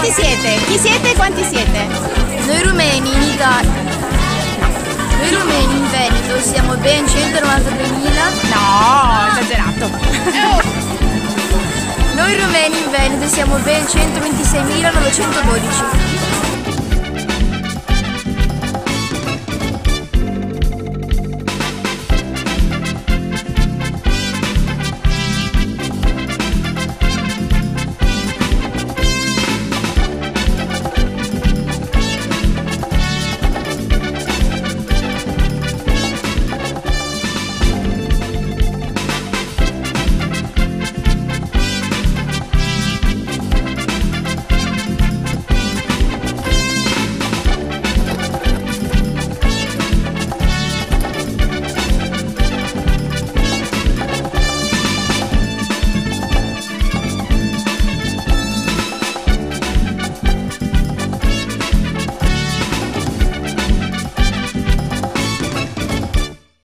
Quanti siete? Chi siete e quanti siete? Noi rumeni in Italia. Noi rumeni in Veneto siamo ben 193.000. No, esagerato. Noi rumeni in Veneto siamo ben 126.912.